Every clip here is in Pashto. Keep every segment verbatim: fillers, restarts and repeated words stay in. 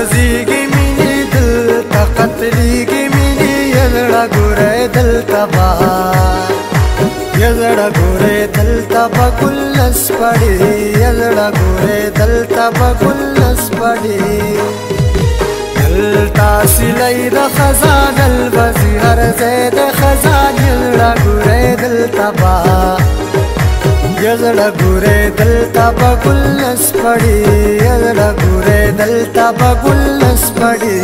سوزیږي مینې دلته قتلیږي مینې یا زړه ګورې دلته به یا زړه ګورې دلته به ګل نسپړي یا زړه ګورې دلته به ګل نسپړي دلته سیلۍ د خزان الوزي هر ځای د خزان یا زړه ګورې دلته به یا زړه ګورې دلته به ګل نسپړي یا زړه ګورې دلته به ګل نسپړي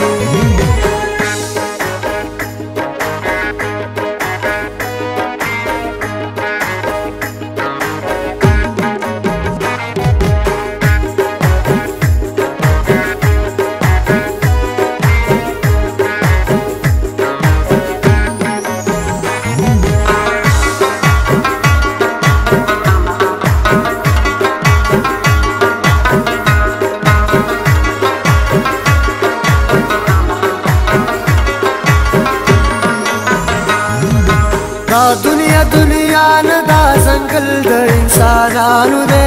دا دنیا دنیا نه دا ځنګل د انسانانو دی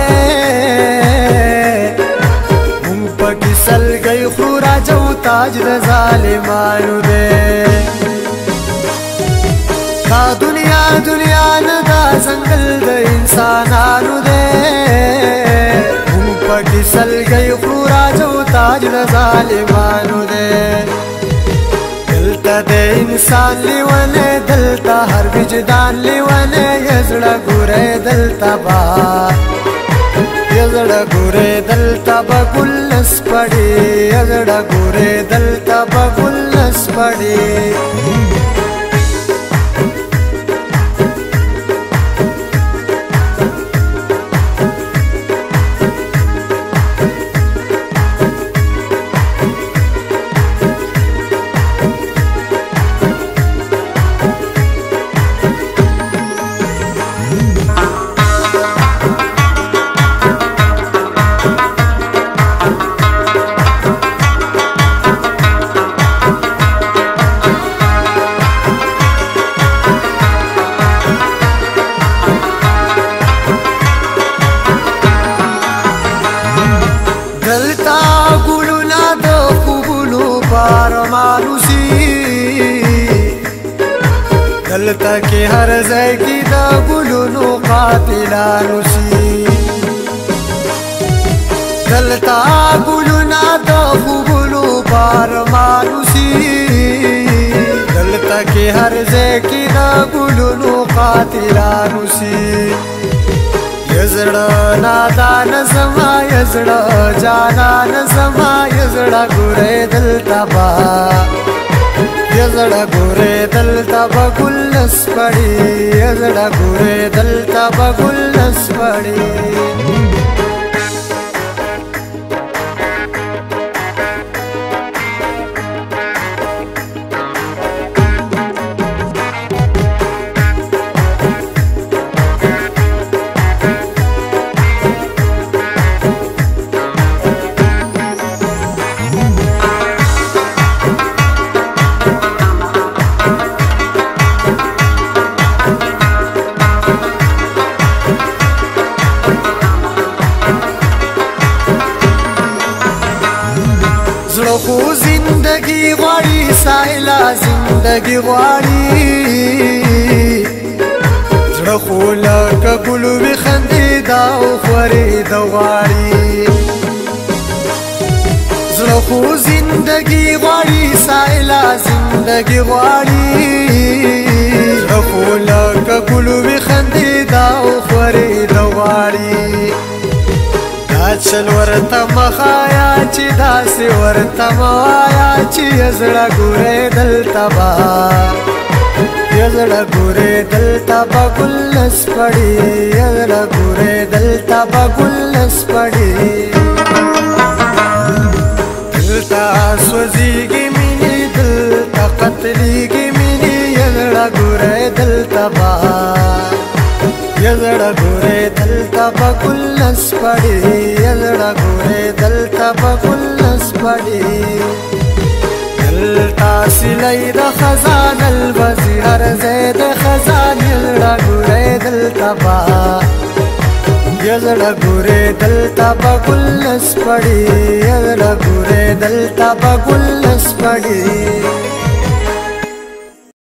مونږ پکې سلګۍ خورو راجه و تاج د ظالمانو دی دا دنیا دنیا نه دا ځنګل د انسانانو دی مونږ پکې سلګۍ خورو راجه و تاج د ظالمانو دی دلته د انسان لیونه دلته هر وجدان لیونه یا زړه ګورې دلته به یا زړه ګورې دلته به ګل نسپړي یا زړه ګورې دلته به ګل نسپړي دلتا ګلونه د خوبونو بارمانو سي دلتا کې هر ځای کې د ګلونو قاتلانو سي دلتا ګلونه د خوبونو بارمانو سي دلتا کې هر ځای کې د ګلونو قاتلانو سي یزړه نادان زما یزړه جانان زما یزړه ګورې دلته به یزړه ګورې دلته به ګل نسپړي یزړه ګورې دلته به ګل نسپړي زړه خو زندگی غواړي سایلا زندگی غواړي زړه خو لکه ګل وي خندېدا او خورېدا غواړي زړه خو زندگی غواړي سایلا زندگی غواړي زړه خو لکه ګل وي خندېدا او خورېدا غواړي چل ورته مخایا چې داسې ورته موایا چې زړه ګورې دلته به زړه ګورې دلته به ګل نسپړي زړه ګورې دلته به ګل نسپړي دلته سوځېږي مینې دلته قتلیږي مینې زړه ګورې دلته به یا زړه ګورې دلته به ګل نسپړي یا زړه ګورې دلته به ګل نسپړي دلته سیلۍ د خزان الوزي هر ځای د خزان یا زړه ګورې دلته به یزړه ګوره دلته به ګل نس پړي یزړه ګوره دلته به ګل نس پړي